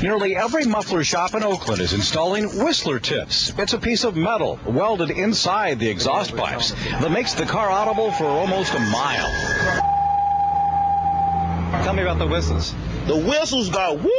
Nearly every muffler shop in Oakland is installing Whistler tips. It's a piece of metal welded inside the exhaust pipes that makes the car audible for almost a mile. Tell me about the whistles. The whistles got woo!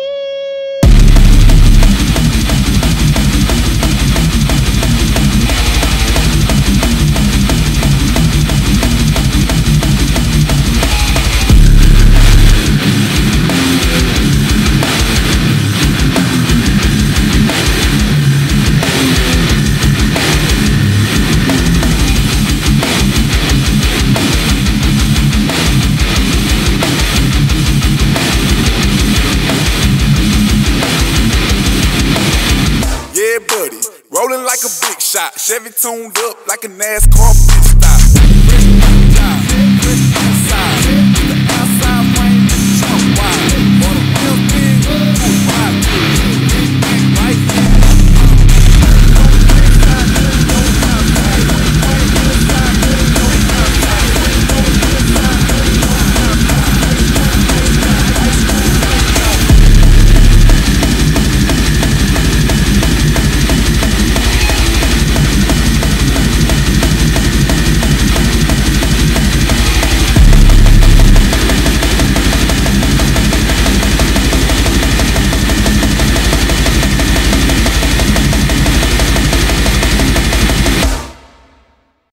Yeah, buddy, rolling like a big shot, Chevy tuned up like a NASCAR pit